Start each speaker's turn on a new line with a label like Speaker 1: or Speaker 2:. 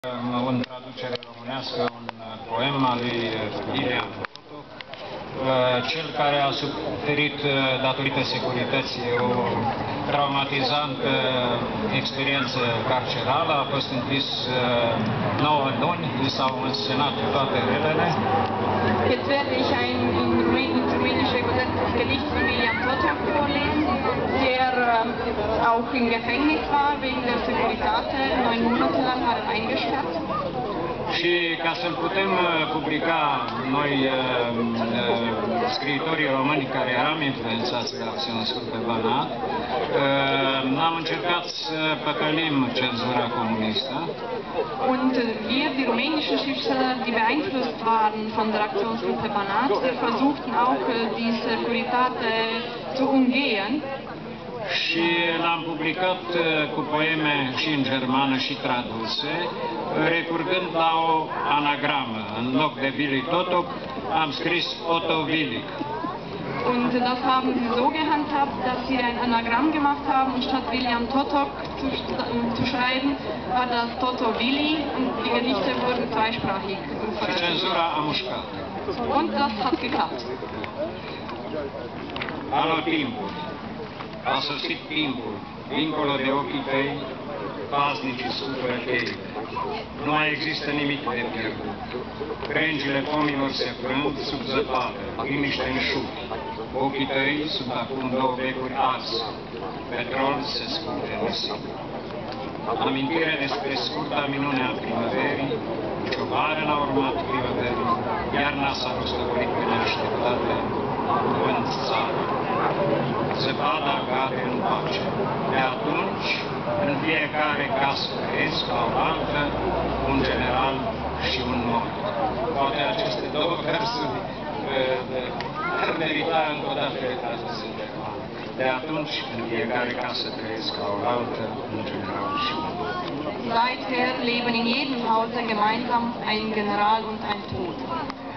Speaker 1: În traducere românească, un poem al lui Ilean Totov, cel care a suferit datorită securității o traumatizantă experiență carcerală, a fost închis 9 luni, i s-au însenat toate relele.
Speaker 2: Jetzt werde ich ein ins Rumänische übersetztes Gedicht von Ilean Totov vorlesen, der auch im Gefängnis war wegen der Securitate. 9 Monate lang war er eingesperrt.
Speaker 1: Și ca să-l putem publica noi, scriitorii români care eram influențați de acțiunea Sfântă Banat, am încercat să păcălim cenzura comunistă.
Speaker 2: Und wir, die rumänischen Schriftsteller, die beeinflusst waren von der Aktion Sfântă Banat, wir versuchten auch die Securitate zu umgehen.
Speaker 1: Și l-am publicat cu poeme și în germană și traduse, recurgând la o anagramă. În loc de Willy Totov am scris Otto Willig.
Speaker 2: Und das haben sie so gehandhabt, dass sie ein Anagramm gemacht haben und statt William Totov zu schreiben, war das Toto Willi und die Gedichte wurden zweisprachig
Speaker 1: Și cenzura a mușcat.
Speaker 2: Und das hat geklappt.
Speaker 1: Anotimpul. A sosit timpul, dincolo de ochii tăi, paznicii scupără chei. Nu mai există nimic de pierdut. Crengile pomilor se frând sub zăpadă, liniște în șut. Ochii tăi sunt acum 2 becuri arse. Petrol se scurge în nisip. Amintire despre scurta minune a primăverii, nicio vară n-a urmat primăverii, iarna s-a rostogolit pe neașteptate, în țară. Zăpada cade în pace. De atunci, în fiecare casă trăiesc la o altă, un general și un mort. Poate aceste două versuri merita încă o dată traduse în germană. De atunci, în fiecare casă trăiesc la o altă, un general și un mort.
Speaker 2: Seither leben in jedem Hause gemeinsam ein General und ein Tod.